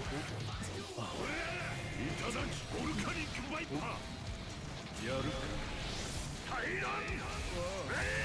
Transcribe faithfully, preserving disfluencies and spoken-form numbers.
いただきオルカニックバイパーやるか。タイランレイ